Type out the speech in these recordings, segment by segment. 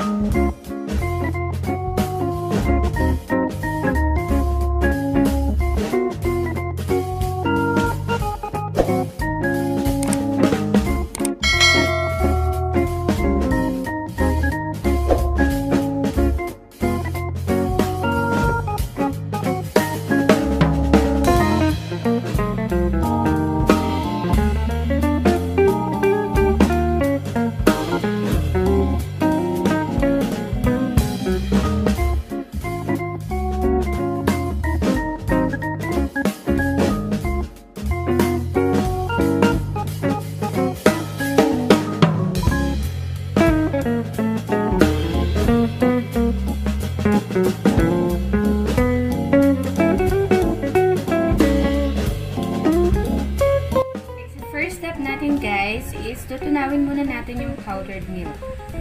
Is tutunawin muna natin yung powdered milk.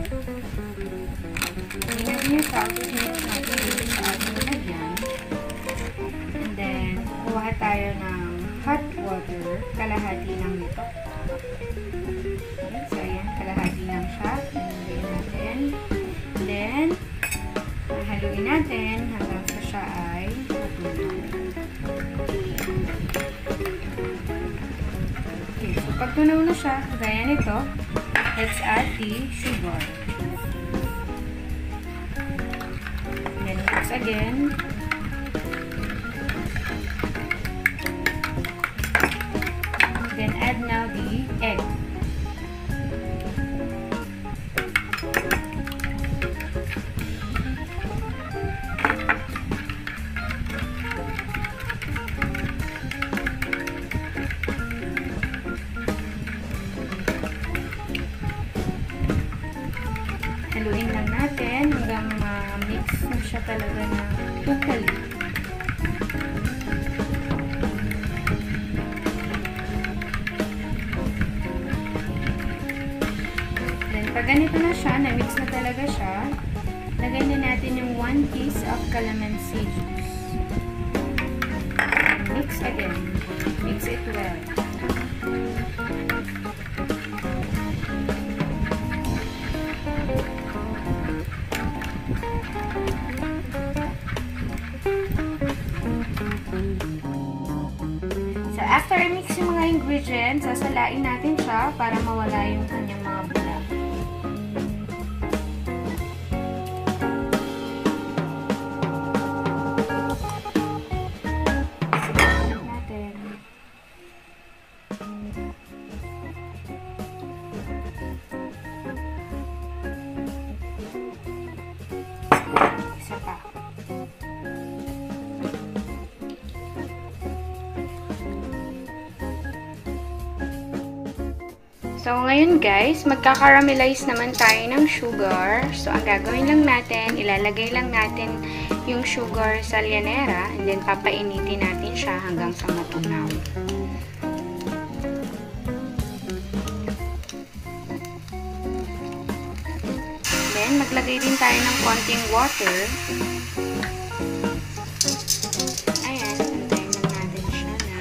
Hindi natin yung powdered milk natin dito sa ating lagyan. And then, kuha tayo ng hot water, kalahati ng nito. Okay, so ayan, kalahati lang siya. Haluin natin. And then, haluin natin hanggang sa siya ay matunaw. Pag tunaw na siya, gaya nito, let's add the sugar. Then mix again. Then add now the egg. Haluin lang natin hanggang mix na siya talaga na totally. Then, pag ganito na siya, na-mix na talaga siya, lagyan na natin yung 1 piece of calamansi juice. Mix again. Mix it well. After i-mix yung mga ingredients, sasalain natin siya para mawala yung kanyang mga bula. Sasalain natin. Isa pa. So, ngayon guys, magkakaramelize naman tayo ng sugar. So, ang gagawin lang natin, ilalagay lang natin yung sugar sa lyanera and then papainitin natin siya hanggang sa matunaw. Then, maglagay din tayo ng konting water. Ayan, antayin lang natin siya na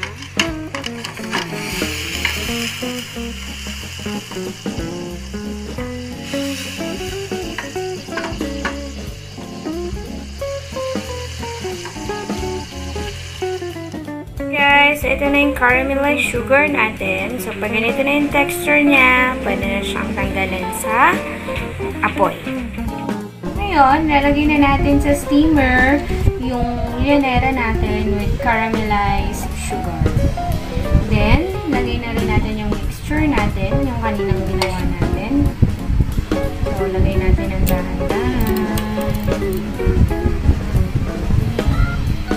guys, ito na yung caramelized sugar natin. So, pag ganito na yung texture niya, pwede na siyang tanggalin sa apoy. Ngayon, lalagay na natin sa steamer yung lyanera natin with caramelized sugar. Then, lagay na rin natin yung mixture natin, yung kaninang ginawa natin. So, lagay natin ang dahan-dahan.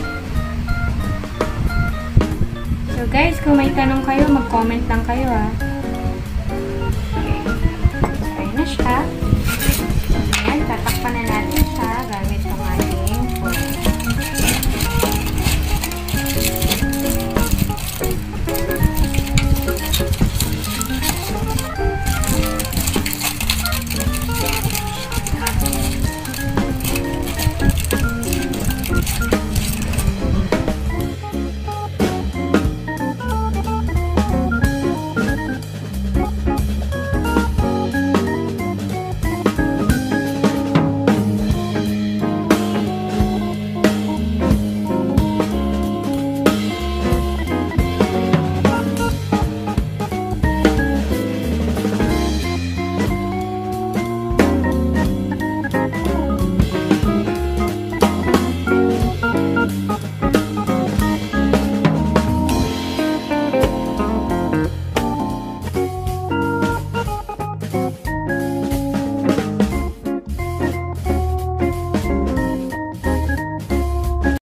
So, guys, kung may tanong kayo, mag-comment lang kayo ha.